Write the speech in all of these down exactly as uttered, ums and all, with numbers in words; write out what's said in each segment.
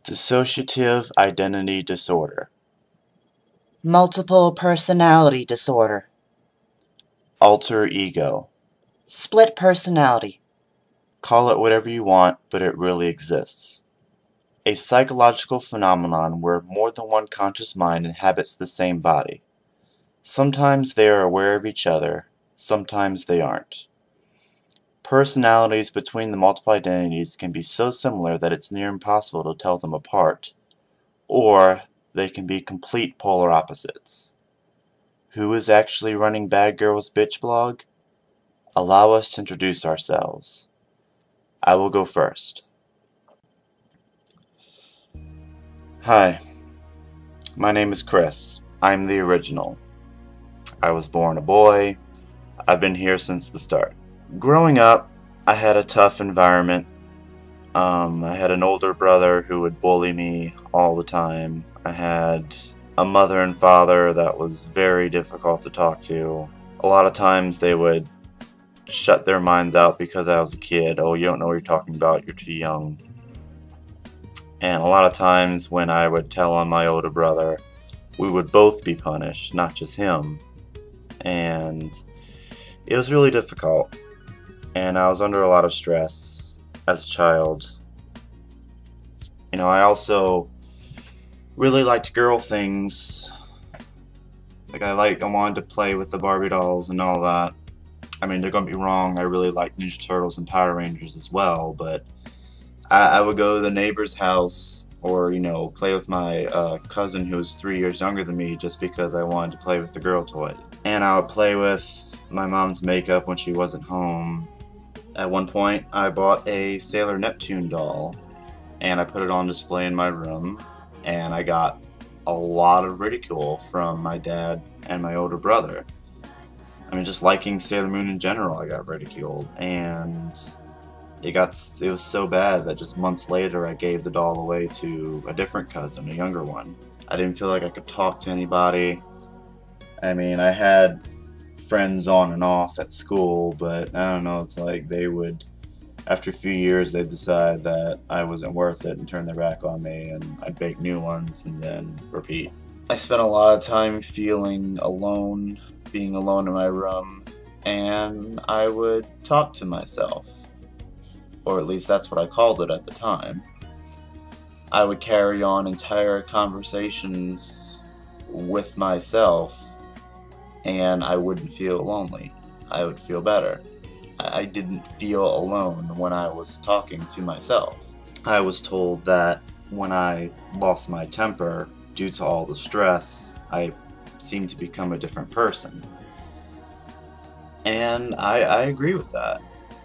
Dissociative identity disorder. Multiple personality disorder. Alter ego. Split personality. Call it whatever you want, but it really exists. A psychological phenomenon where more than one conscious mind inhabits the same body. Sometimes they are aware of each other, sometimes they aren't. Personalities between the multiple identities can be so similar that it's near impossible to tell them apart, or they can be complete polar opposites. Who is actually running Bad Girls Bitch blog? Allow us to introduce ourselves. I will go first. Hi, my name is Chris. I'm the original. I was born a boy. I've been here since the start. Growing up, I had a tough environment. Um, I had an older brother who would bully me all the time. I had a mother and father that was very difficult to talk to. A lot of times they would shut their minds out because I was a kid. Oh, you don't know what you're talking about, you're too young. And a lot of times when I would tell on my older brother, we would both be punished, not just him. And it was really difficult. And I was under a lot of stress as a child. You know, I also really liked girl things. Like I like, I wanted to play with the Barbie dolls and all that. I mean, don't get me wrong, I really liked Ninja Turtles and Power Rangers as well, but I, I would go to the neighbor's house or, you know, play with my uh, cousin who was three years younger than me just because I wanted to play with the girl toys. And I would play with my mom's makeup when she wasn't home. At one point, I bought a Sailor Neptune doll, and I put it on display in my room, and I got a lot of ridicule from my dad and my older brother. I mean, just liking Sailor Moon in general, I got ridiculed, and it got it was so bad that just months later, I gave the doll away to a different cousin, a younger one. I didn't feel like I could talk to anybody. I mean, I had friends on and off at school, but I don't know, it's like they would, after a few years, they'd decide that I wasn't worth it and turn their back on me, and I'd make new ones and then repeat. I spent a lot of time feeling alone, being alone in my room, and I would talk to myself. Or at least that's what I called it at the time. I would carry on entire conversations with myself, and I wouldn't feel lonely. I would feel better. I didn't feel alone when I was talking to myself. I was told that when I lost my temper due to all the stress, I seemed to become a different person. And I, I agree with that.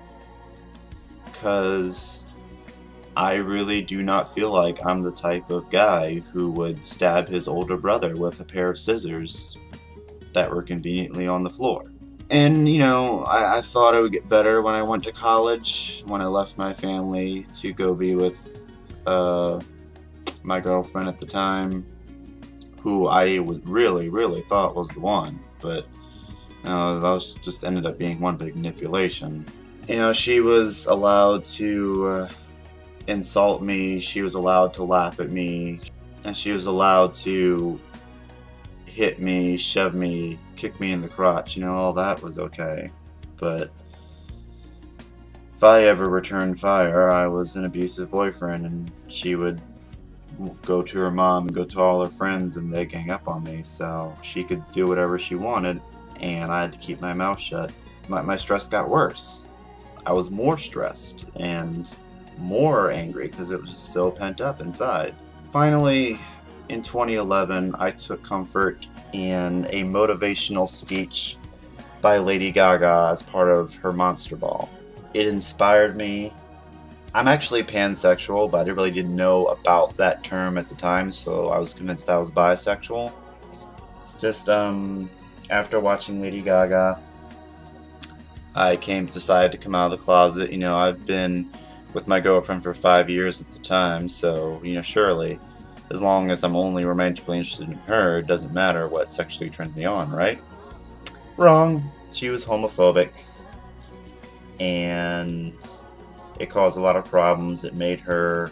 Because I really do not feel like I'm the type of guy who would stab his older brother with a pair of scissors that were conveniently on the floor. And, you know, I, I thought it would get better when I went to college, when I left my family to go be with uh, my girlfriend at the time, who I would really, really thought was the one. But, you know, that was just ended up being one big manipulation. You know, she was allowed to uh, insult me, she was allowed to laugh at me, and she was allowed to hit me, shove me, kick me in the crotch. You know, all that was okay. But if I ever returned fire, I was an abusive boyfriend, and she would go to her mom and go to all her friends, and they gang up on me, so she could do whatever she wanted, and I had to keep my mouth shut. My, my stress got worse. I was more stressed and more angry because it was just so pent up inside. Finally, in twenty eleven, I took comfort in a motivational speech by Lady Gaga as part of her Monster Ball. It inspired me. I'm actually pansexual, but I really didn't know about that term at the time, so I was convinced I was bisexual. Just um, after watching Lady Gaga, I came decided to come out of the closet. You know, I've been with my girlfriend for five years at the time, so, you know, surely, as long as I'm only romantically interested in her, it doesn't matter what sexually turns me on, right? Wrong. She was homophobic, and it caused a lot of problems. It made her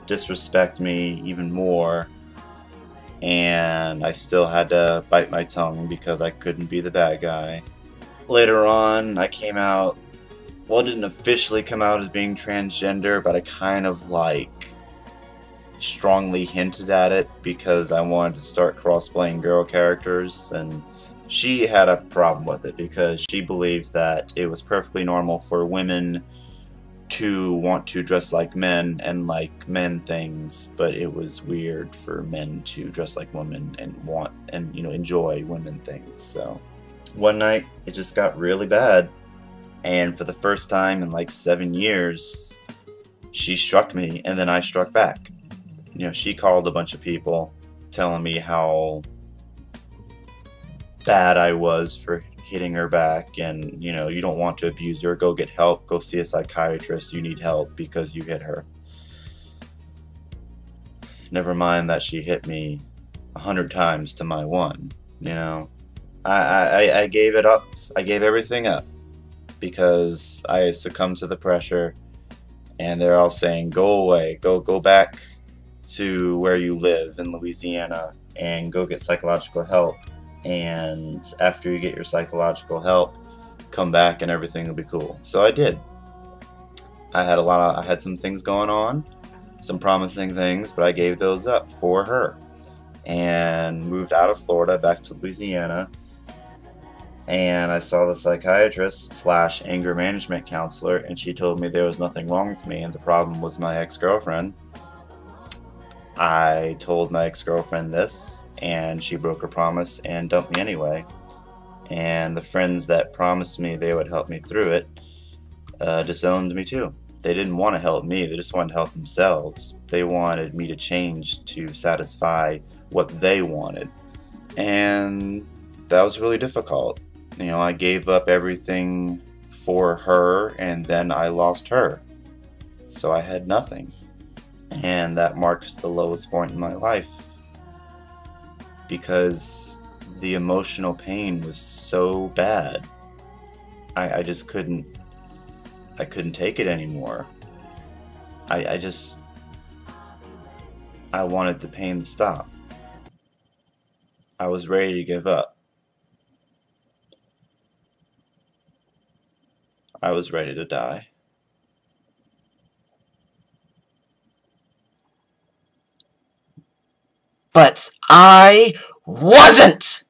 disrespect me even more, and I still had to bite my tongue because I couldn't be the bad guy. Later on, I came out, well, I didn't officially come out as being transgender, but I kind of like strongly hinted at it because I wanted to start cross-playing girl characters, and she had a problem with it because she believed that it was perfectly normal for women to want to dress like men and like men things, but it was weird for men to dress like women and want and you know enjoy women things. So one night it just got really bad, and for the first time in like seven years she struck me, and then I struck back. You know, she called a bunch of people telling me how bad I was for hitting her back, and you know, you don't want to abuse her, go get help, go see a psychiatrist, you need help because you hit her. Never mind that she hit me a hundred times to my one. You know, I, I, I gave it up. I gave everything up because I succumbed to the pressure, and they're all saying, go away, go go back to where you live in Louisiana and go get psychological help, and after you get your psychological help, come back and everything will be cool. So I did. I had a lot of, I had some things going on, some promising things, but I gave those up for her and moved out of Florida back to Louisiana. And I saw the psychiatrist slash anger management counselor, and she told me there was nothing wrong with me and the problem was my ex-girlfriend. I told my ex-girlfriend this, and she broke her promise and dumped me anyway. And the friends that promised me they would help me through it uh, disowned me too. They didn't want to help me, they just wanted to help themselves. They wanted me to change to satisfy what they wanted. And that was really difficult. You know, I gave up everything for her, and then I lost her. So I had nothing. And that marks the lowest point in my life, because the emotional pain was so bad. I, I just couldn't, I couldn't take it anymore. I, I just, I wanted the pain to stop. I was ready to give up. I was ready to die. But I wasn't!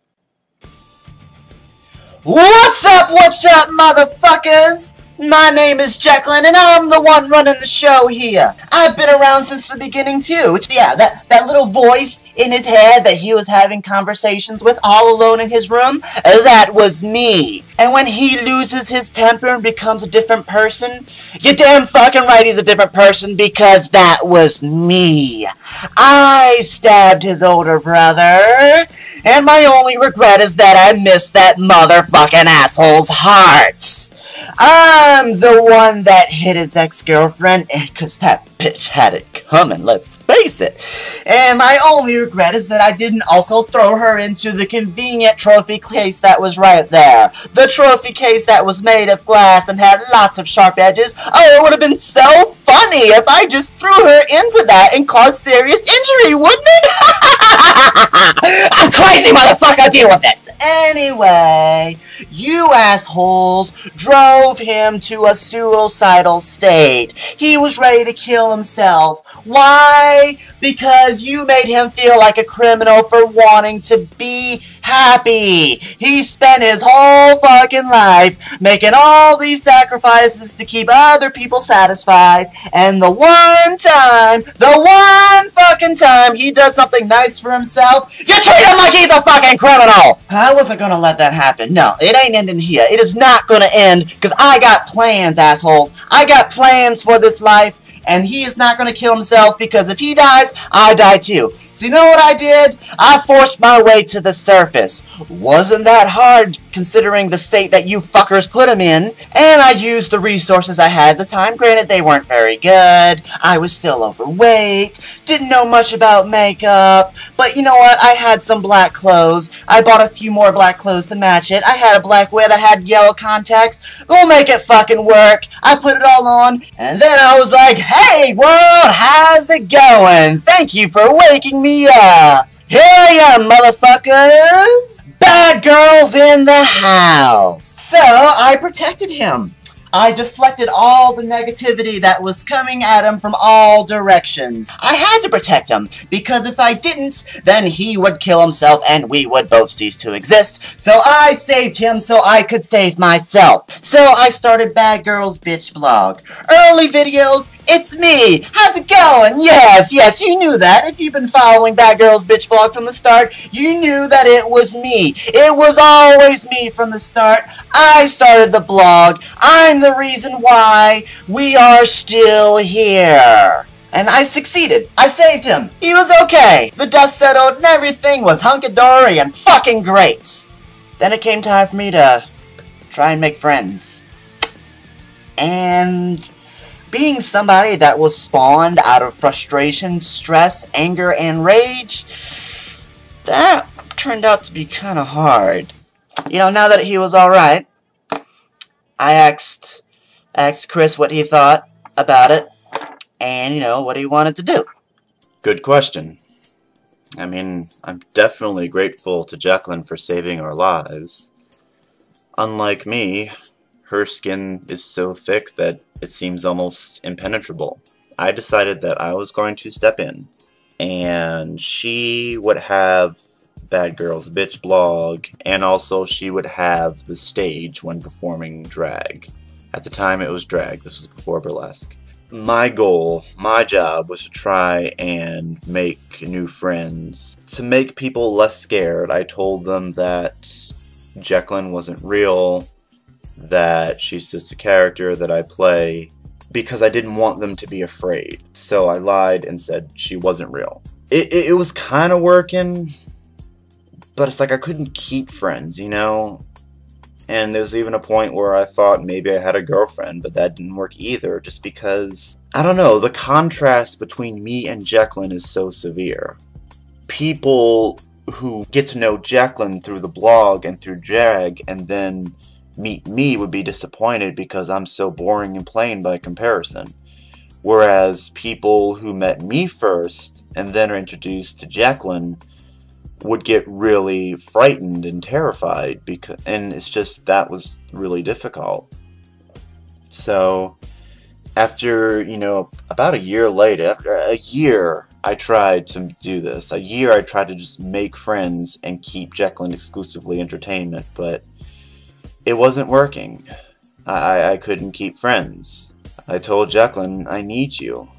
What's up, what's up, motherfuckers? My name is Jacqueline, and I'm the one running the show here. I've been around since the beginning, too. It's, yeah, that, that little voice in his head that he was having conversations with all alone in his room, that was me. And when he loses his temper and becomes a different person, you're damn fucking right he's a different person, because that was me. I stabbed his older brother, and my only regret is that I missed that motherfucking asshole's heart. I'm the one that hit his ex-girlfriend, because that bitch had it coming, let's face it. And my only regret is that I didn't also throw her into the convenient trophy case that was right there. The trophy case that was made of glass and had lots of sharp edges. Oh, it would have been so funny if I just threw her into that and caused serious injury, wouldn't it? I'm crazy, motherfucker, deal with it. Anyway, you assholes drove him to a suicidal state. He was ready to kill himself. Why? Because you made him feel like a criminal for wanting to be happy. He spent his whole fucking life making all these sacrifices to keep other people satisfied, and the one time, the one fucking time he does something nice for himself, you treat him like he's a fucking criminal! I wasn't gonna let that happen. No, it ain't ending here. It is not gonna end, because I got plans, assholes. I got plans for this life. And he is not going to kill himself, because if he dies, I die too. So you know what I did? I forced my way to the surface. Wasn't that hard, considering the state that you fuckers put him in, and I used the resources I had at the time. Granted, they weren't very good. I was still overweight, didn't know much about makeup, but you know what? I had some black clothes. I bought a few more black clothes to match it. I had a black wig, I had yellow contacts. We'll make it fucking work. I put it all on, and then I was like, hey world, how's it going? Thank you for waking me up. Here I am, motherfuckers! Bad girls in the house! So, I protected him. I deflected all the negativity that was coming at him from all directions. I had to protect him, because if I didn't, then he would kill himself and we would both cease to exist. So I saved him so I could save myself. So I started Bad Girls Bitch Blog. Early videos, it's me! How's it going? Yes, yes, you knew that. If you've been following Bad Girls Bitch Blog from the start, you knew that it was me. It was always me from the start. I started the blog. I'm the reason why we are still here. And I succeeded. I saved him. He was okay. The dust settled and everything was hunky-dory and fucking great. Then it came time for me to try and make friends. And being somebody that was spawned out of frustration, stress, anger, and rage, that turned out to be kind of hard. You know, now that he was alright, I asked, asked Chris what he thought about it, and, you know, what he wanted to do. Good question. I mean, I'm definitely grateful to Jacqueline for saving our lives. Unlike me, her skin is so thick that it seems almost impenetrable. I decided that I was going to step in, and she would have Bad Girls Bitch Blog, and also she would have the stage when performing drag. At the time it was drag, this was before burlesque. My goal, my job, was to try and make new friends. To make people less scared, I told them that Jacqueline wasn't real, that she's just a character that I play, because I didn't want them to be afraid. So I lied and said she wasn't real. It, it, it was kind of working, but it's like I couldn't keep friends, you know? And there was even a point where I thought maybe I had a girlfriend, but that didn't work either, just because, I don't know, the contrast between me and Jacqueline is so severe. People who get to know Jacqueline through the blog and through drag and then meet me would be disappointed because I'm so boring and plain by comparison. Whereas people who met me first and then are introduced to Jacqueline would get really frightened and terrified, because and it's just that was really difficult. So after, you know, about a year later, after a year I tried to do this. A year I tried to just make friends and keep Jacqueline exclusively entertainment, but it wasn't working. I, I couldn't keep friends. I told Jacqueline, I need you.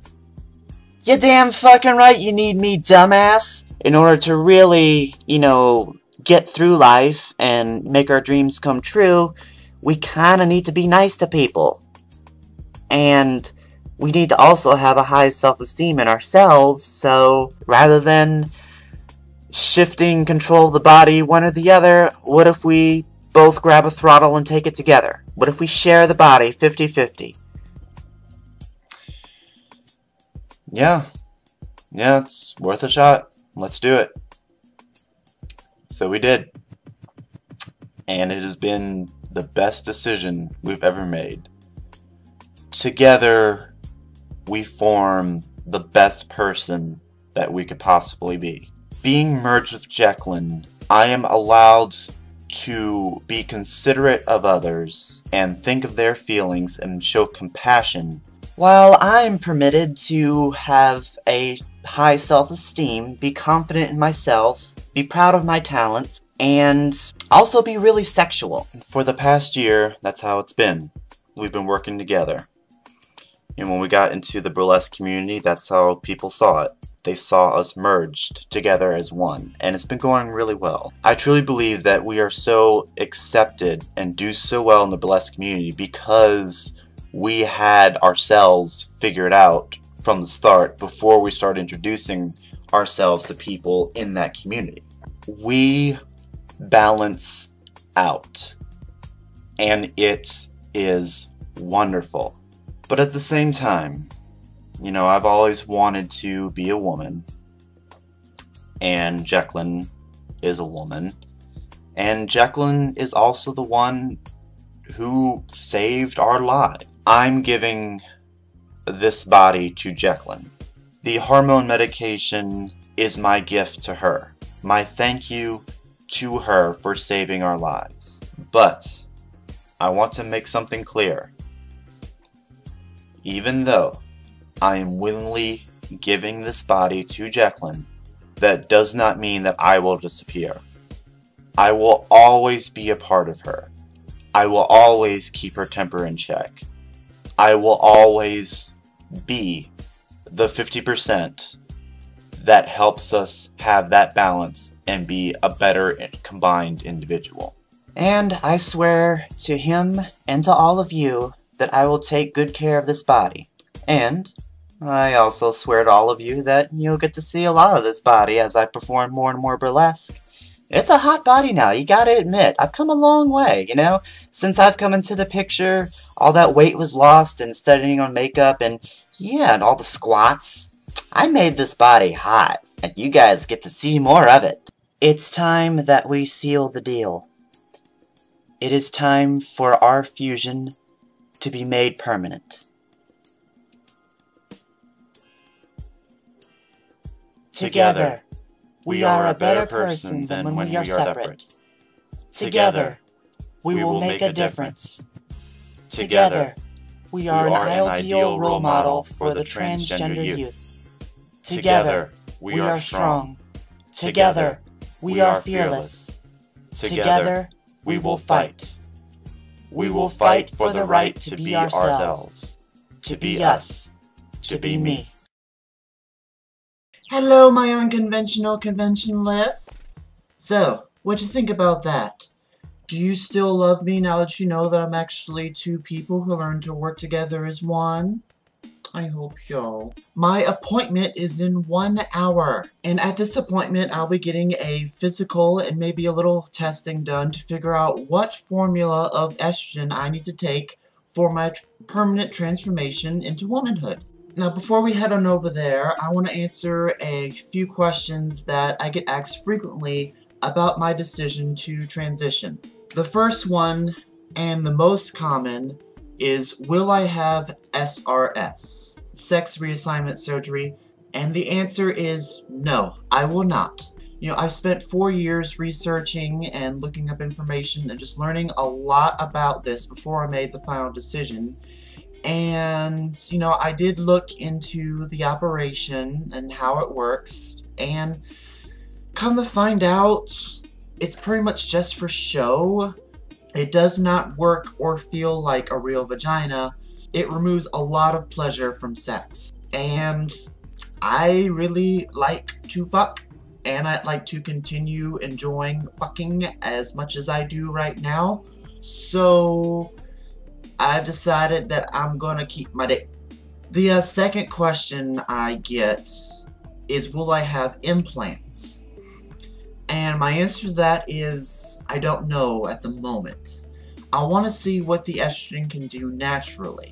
You damn fucking right you need me, dumbass. In order to really, you know, get through life and make our dreams come true, we kinda need to be nice to people. And we need to also have a high self-esteem in ourselves, so rather than shifting control of the body one or the other, what if we both grab a throttle and take it together? What if we share the body fifty fifty? Yeah. Yeah, it's worth a shot. Let's do it. So we did. And it has been the best decision we've ever made. Together, we form the best person that we could possibly be. Being merged with Jacqueline, I am allowed to be considerate of others and think of their feelings and show compassion, while I'm permitted to have a high self-esteem, be confident in myself, be proud of my talents, and also be really sexual. For the past year, that's how it's been. We've been working together. And when we got into the burlesque community, that's how people saw it. They saw us merged together as one, and it's been going really well. I truly believe that we are so accepted and do so well in the burlesque community because we had ourselves figured out from the start before we started introducing ourselves to people in that community. We balance out. And it is wonderful. But at the same time, you know, I've always wanted to be a woman. And Jacqueline is a woman. And Jacqueline is also the one who saved our lives. I'm giving this body to Jacqueline. The hormone medication is my gift to her. My thank you to her for saving our lives. But I want to make something clear. Even though I am willingly giving this body to Jacqueline, that does not mean that I will disappear. I will always be a part of her. I will always keep her temper in check. I will always be the fifty percent that helps us have that balance and be a better combined individual. And I swear to him and to all of you that I will take good care of this body. And I also swear to all of you that you'll get to see a lot of this body as I perform more and more burlesque. It's a hot body now, you gotta admit. I've come a long way, you know? Since I've come into the picture, all that weight was lost and studying on makeup and, yeah, and all the squats. I made this body hot, and you guys get to see more of it. It's time that we seal the deal. It is time for our fusion to be made permanent. Together, we are a better person than when we are separate. Together, we will make a difference. Together, we are an ideal role model for the transgender youth. Together, we are strong. Together, we are fearless. Together, we will fight. We will fight for the right to be ourselves, to be us, to be me. Hello, my unconventional conventionalists. So, what'd you think about that? Do you still love me now that you know that I'm actually two people who learn to work together as one? I hope so. My appointment is in one hour. And at this appointment, I'll be getting a physical and maybe a little testing done to figure out what formula of estrogen I need to take for my tr- permanent transformation into womanhood. Now, before we head on over there, I want to answer a few questions that I get asked frequently about my decision to transition. The first one, and the most common, is will I have S R S, sex reassignment surgery? And the answer is no, I will not. You know, I spent four years researching and looking up information and just learning a lot about this before I made the final decision. And, you know, I did look into the operation and how it works, and come to find out, it's pretty much just for show. It does not work or feel like a real vagina. It removes a lot of pleasure from sex. And I really like to fuck, and I'd like to continue enjoying fucking as much as I do right now. So I've decided that I'm gonna keep my dick. The uh, second question I get is, will I have implants? And my answer to that is, I don't know at the moment. I want to see what the estrogen can do naturally.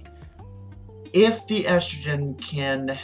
If the estrogen can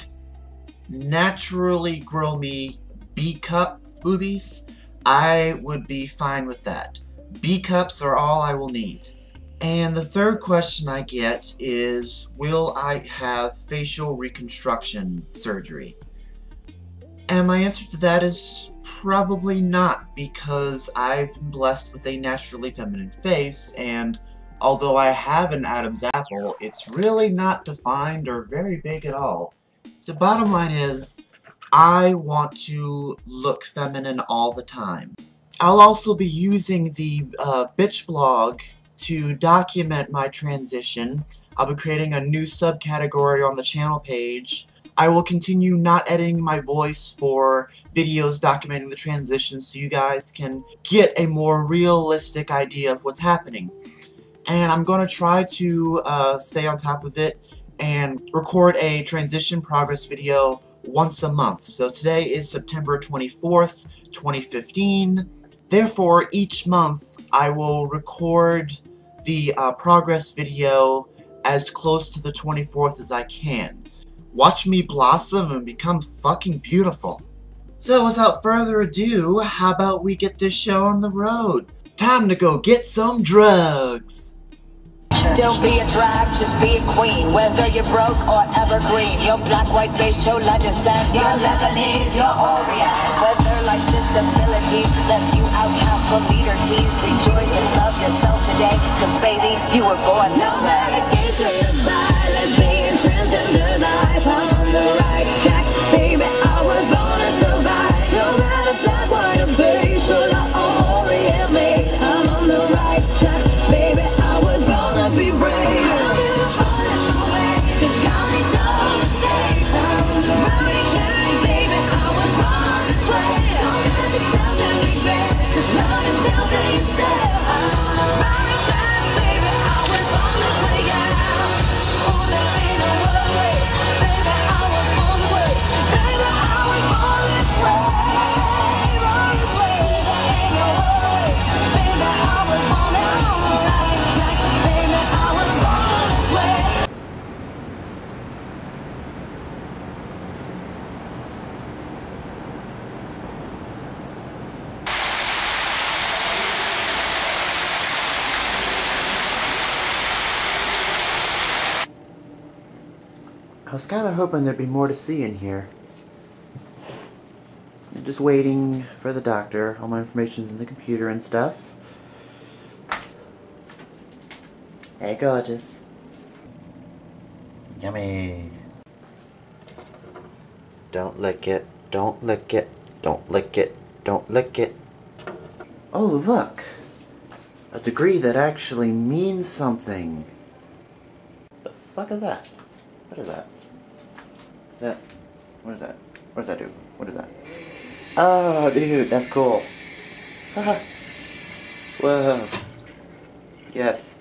naturally grow me B-cup boobies, I would be fine with that. B-cups are all I will need. And the third question I get is, will I have facial reconstruction surgery? And my answer to that is probably not, because I've been blessed with a naturally feminine face, and although I have an Adam's apple, it's really not defined or very big at all. The bottom line is, I want to look feminine all the time. I'll also be using the uh, bitch blog to document my transition. I'll be creating a new subcategory on the channel page. I will continue not editing my voice for videos documenting the transition so you guys can get a more realistic idea of what's happening. And I'm going to try to uh, stay on top of it and record a transition progress video once a month. So today is September twenty-fourth, twenty fifteen. Therefore, each month I will record the uh, progress video as close to the twenty-fourth as I can. Watch me blossom and become fucking beautiful. So without further ado, how about we get this show on the road? Time to go get some drugs! Don't be a drag, just be a queen. Whether you're broke or evergreen, your black, white, beige, chola descent, you're Lebanese, you're Orient. Whether life's disabilities left you outcast but leader teased, rejoice and love yourself today, cause baby, you were born this way. No matter gay, straight or bi, lesbian, transgender life, I'm on the right track, baby, I was born to survive. No matter black, white, or beige, chola or Orient, me, I'm on the right track, baby, I was born to be brave. I was kind of hoping there'd be more to see in here. I'm just waiting for the doctor. All my information's in the computer and stuff. Hey, gorgeous. Yummy. Don't lick it. Don't lick it. Don't lick it. Don't lick it. Oh, look. A degree that actually means something. The fuck is that? What is that? Is that, what is that? What does that do? What is that? Oh, dude, that's cool. Ah. Whoa. Yes.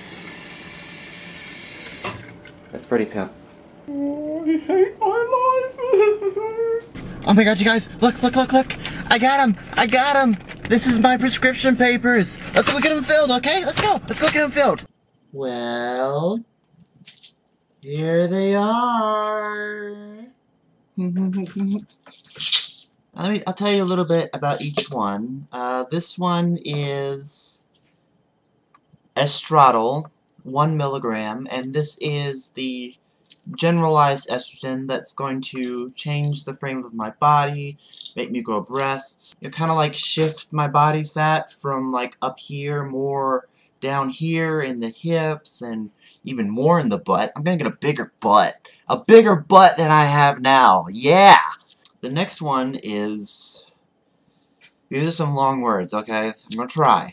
That's pretty pimp. Oh, I hate my life. Oh my god, you guys, look, look, look, look. I got him. I got him. This is my prescription papers. Let's go get them filled, okay? Let's go. Let's go get them filled. Well... here they are. Let me, I'll tell you a little bit about each one. Uh, this one is estradiol, one milligram, and this is the generalized estrogen that's going to change the frame of my body, make me grow breasts. It kind of like shift my body fat from like up here more down here in the hips and even more in the butt. I'm gonna get a bigger butt. A bigger butt than I have now. Yeah! The next one is... these are some long words, okay? I'm gonna try.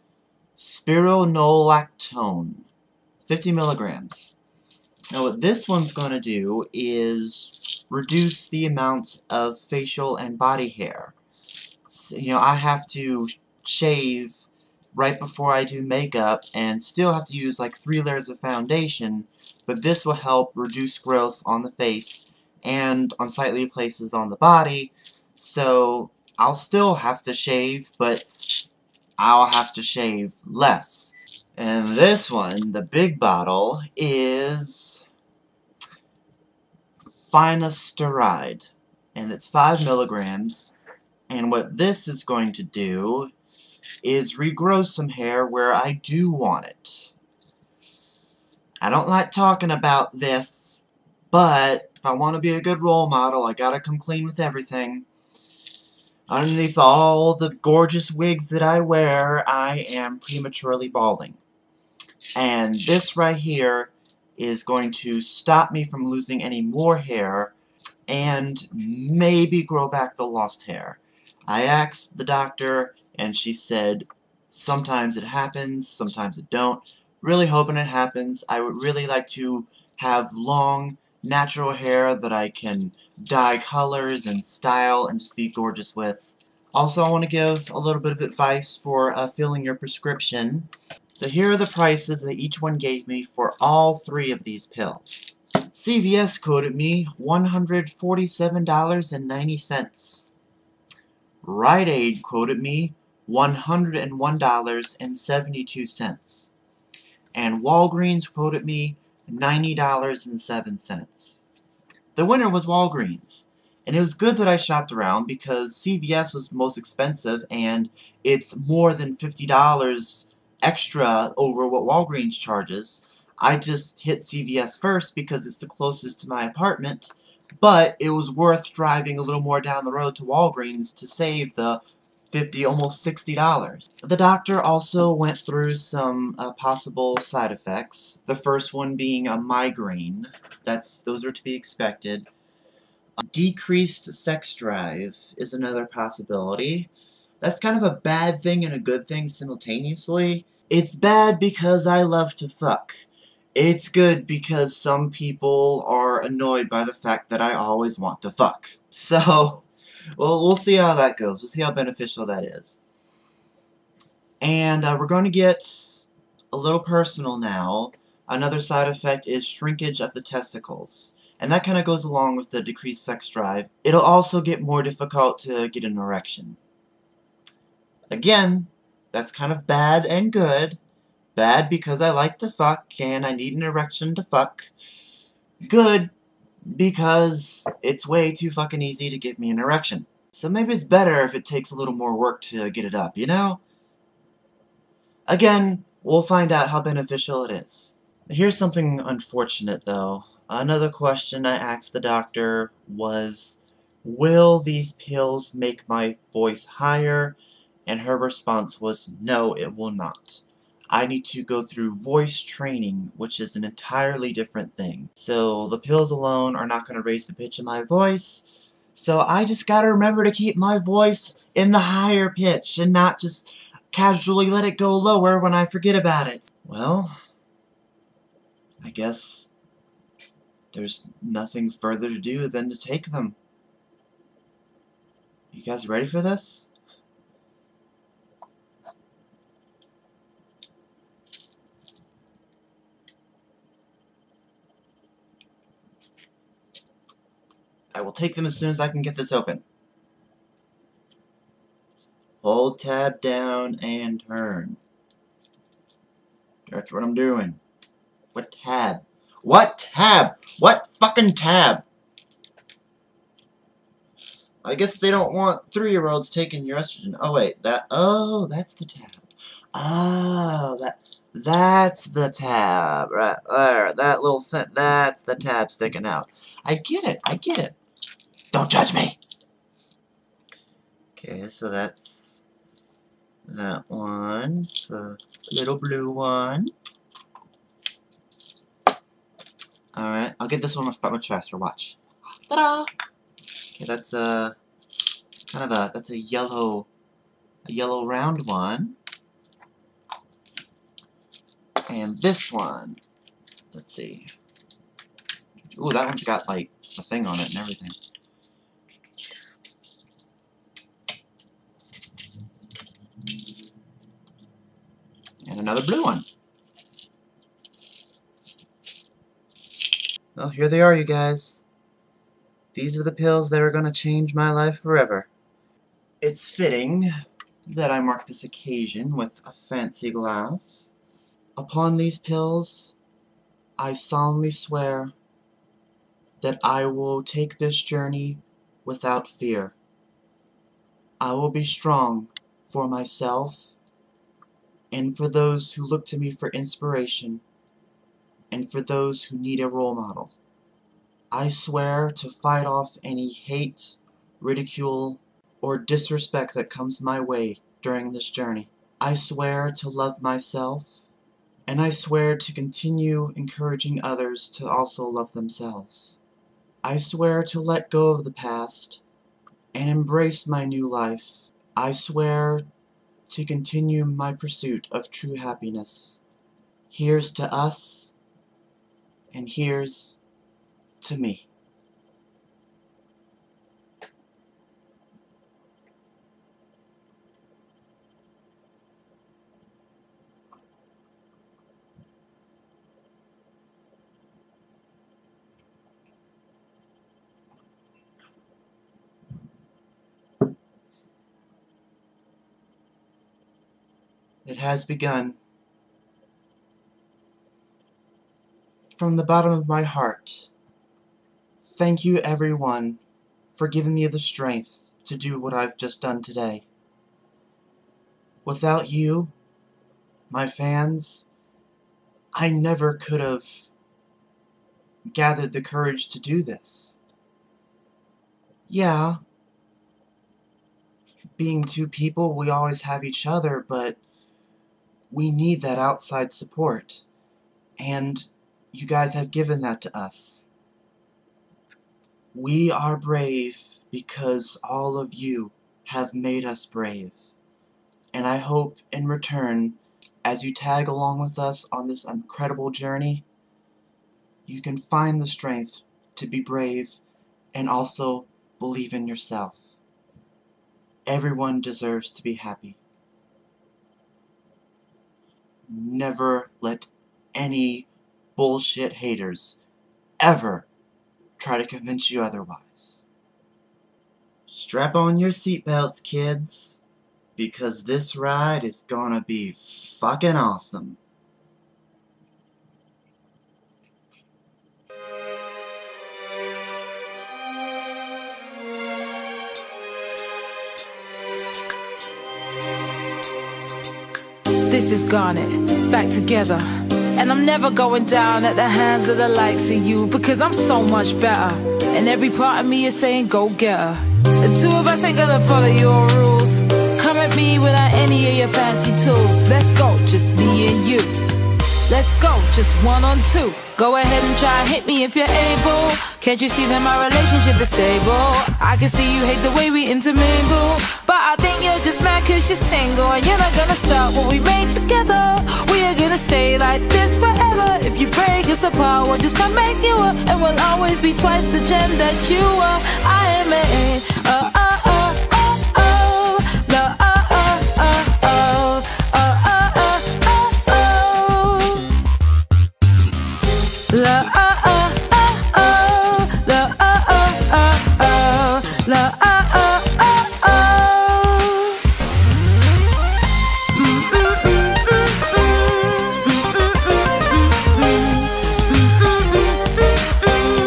Spironolactone. fifty milligrams. Now what this one's gonna do is reduce the amount of facial and body hair. So, you know, I have to shave right before I do makeup and still have to use like three layers of foundation, but this will help reduce growth on the face and unsightly places on the body, so I'll still have to shave, but I'll have to shave less. And this one, the big bottle, is finasteride, and it's five milligrams, and what this is going to do is regrow some hair where I do want it. I don't like talking about this, but if I want to be a good role model, I gotta come clean with everything. Underneath all the gorgeous wigs that I wear, I am prematurely balding. And this right here is going to stop me from losing any more hair and maybe grow back the lost hair. I asked the doctor, and she said, sometimes it happens, sometimes it don't. Really hoping it happens. I would really like to have long, natural hair that I can dye colors and style and just be gorgeous with. Also, I want to give a little bit of advice for uh, filling your prescription. So here are the prices that each one gave me for all three of these pills. C V S quoted me one hundred forty-seven dollars and ninety cents. Rite Aid quoted me one hundred one dollars and seventy-two cents. And Walgreens quoted me ninety dollars and seven cents. The winner was Walgreens. And it was good that I shopped around because C V S was the most expensive and it's more than fifty dollars extra over what Walgreens charges. I just hit C V S first because it's the closest to my apartment, but it was worth driving a little more down the road to Walgreens to save the fifty, almost sixty dollars. The doctor also went through some uh, possible side effects. The first one being a migraine. That's those are to be expected. Decreased sex drive is another possibility. That's kind of a bad thing and a good thing simultaneously. It's bad because I love to fuck. It's good because some people are annoyed by the fact that I always want to fuck. So, well, we'll see how that goes. We'll see how beneficial that is. And uh, we're going to get a little personal now. Another side effect is shrinkage of the testicles. And that kind of goes along with the decreased sex drive. It'll also get more difficult to get an erection. Again, that's kind of bad and good. Bad because I like to fuck and I need an erection to fuck. Good because it's way too fucking easy to give me an erection. So maybe it's better if it takes a little more work to get it up, you know? Again, we'll find out how beneficial it is. Here's something unfortunate, though. Another question I asked the doctor was, will these pills make my voice higher? And her response was, no, it will not. I need to go through voice training, which is an entirely different thing. So the pills alone are not going to raise the pitch of my voice. So I just gotta remember to keep my voice in the higher pitch and not just casually let it go lower when I forget about it. Well, I guess there's nothing further to do than to take them. You guys ready for this? I will take them as soon as I can get this open. Hold tab down and turn. That's what I'm doing. What tab? What tab? What fucking tab? I guess they don't want three-year-olds taking your estrogen. Oh wait, that. Oh, that's the tab. Oh, that. That's the tab right there. That little thing. That's the tab sticking out. I get it. I get it. Don't judge me. Okay, so that's that one. So little blue one. Alright, I'll get this one much faster, watch. Ta-da! Okay, that's a, kind of a, that's a yellow, a yellow round one. And this one, let's see. Ooh, that one's got, like, a thing on it and everything. And another blue one. Well, here they are, you guys. These are the pills that are going to change my life forever. It's fitting that I mark this occasion with a fancy glass. Upon these pills, I solemnly swear that I will take this journey without fear. I will be strong for myself and for those who look to me for inspiration and for those who need a role model. I swear to fight off any hate, ridicule, or disrespect that comes my way during this journey. I swear to love myself, and I swear to continue encouraging others to also love themselves. I swear to let go of the past and embrace my new life. I swear to continue my pursuit of true happiness. Here's to us, and here's to me. It has begun. From the bottom of my heart, thank you everyone for giving me the strength to do what I've just done today. Without you, my fans, I never could have gathered the courage to do this. Yeah, being two people, we always have each other, but we need that outside support. And you guys have given that to us. We are brave because all of you have made us brave. And I hope in return, as you tag along with us on this incredible journey, you can find the strength to be brave and also believe in yourself. Everyone deserves to be happy. Never let any bullshit haters ever try to convince you otherwise. Strap on your seatbelts, kids, because this ride is gonna be fucking awesome. This is Garnet, back together. And I'm never going down at the hands of the likes of you, because I'm so much better. And every part of me is saying go get her. The two of us ain't gonna follow your rules. Come at me without any of your fancy tools. Let's go, just me and you. Let's go, just one on two. Go ahead and try, hit me if you're able. Can't you see that my relationship is stable? I can see you hate the way we intermingle, but I think you're just mad cause you're single. And you're not gonna stop what we made together. We are gonna stay like this forever. If you break us apart, we'll just come make you up, and we'll always be twice the gem that you are. I am a uh, uh, uh, uh, oh, no, uh, uh, uh, oh, uh, uh, uh, uh, oh. La, uh, uh, uh, oh, la, uh, uh, uh, oh, la, uh, uh, uh, oh. Mm, mm, mm, mm, mm, mm, mm, mm, mm, mm,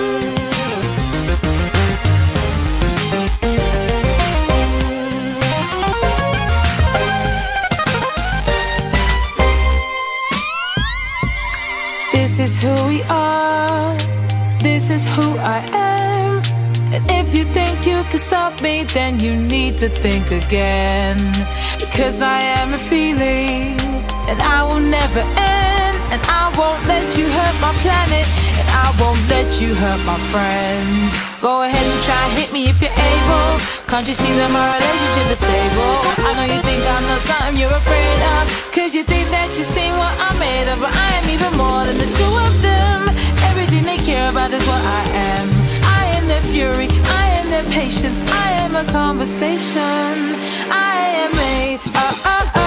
mm. This is who we are. This is who I am. And if you think you can stop me, then you need to think again. Because I am a feeling, and I will never end. And I won't let you hurt my planet, and I won't let you hurt my friends. Go ahead and try, hit me if you're able. Can't you see that my relationship is stable? I know you think I'm not something you're afraid of, cause you think that you've seen what I'm made of. But I am even more than the two of them. Everything they care about is what I am. I am their fury, I am their patience, I am a conversation. I am a uh, uh, uh.